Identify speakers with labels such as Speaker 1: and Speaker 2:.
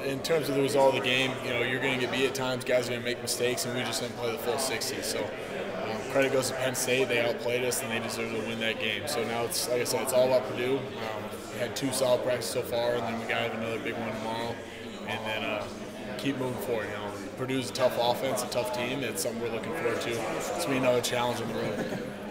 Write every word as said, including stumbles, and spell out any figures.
Speaker 1: in terms of the result of the game, you know, you're going to get beat at times. Guys are going to make mistakes, and we just didn't play the full sixty. So um, credit goes to Penn State. They outplayed us, and they deserve to win that game. So now it's, like I said, it's all about Purdue. Um, we had two solid practices so far, and then we got to have another big one tomorrow, and then uh, keep moving forward. You know, Purdue's a tough offense, a tough team. It's something we're looking forward to. It's going to be another challenge on the road.